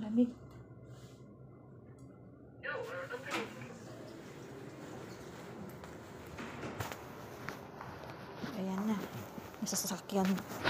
Lamig. Ayan na. Nasa sasakyan.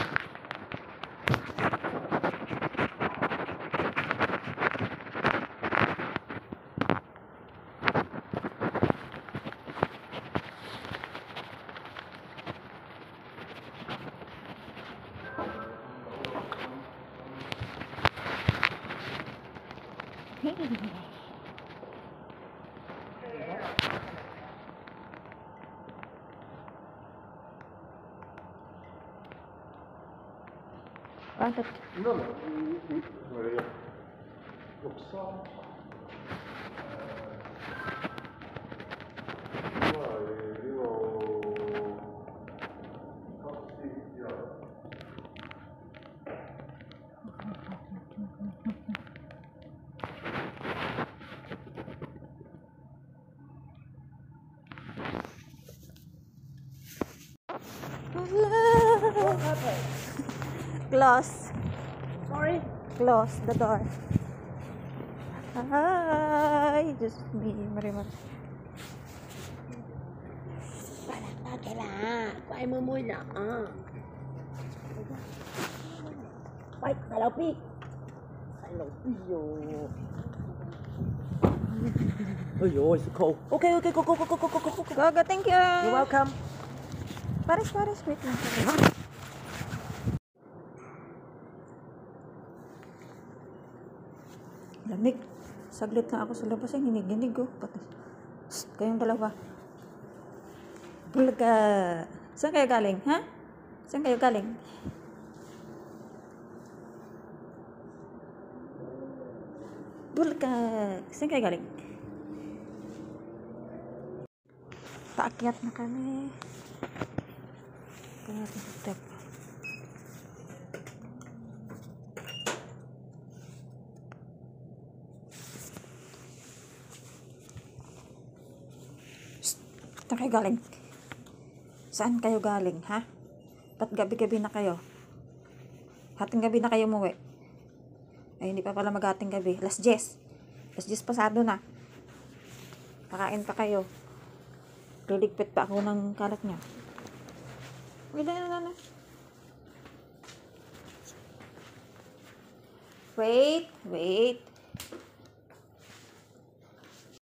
Bakit? Close. Sorry? Close the door. Hi, just me, Marimar. Parang pagkala. Kuhay mo muna. Wait, kalapi. Kalapi yun. Oh, it's cold. Okay, go. Go, thank you. You're welcome. Paris, wait lang. Lamig. Saglit na ako sa labas ay hiniginig ko. Psst, kayong dalawa. Bulaga. Saan kayo galing, ha? Saan kayo galing? Bulaga. Saan kayo galing? Paakyat na kami. Paakyat na step. Saan kayo galing? Saan kayo galing, ha? Ba't gabi-gabi na kayo? Hating gabi na kayo umuwi. Ay, hindi pa pala mag-hating gabi. Last 10 pasado na. Kakain pa kayo. Liligpit pa ako ng kalat niya. Wala. Wait.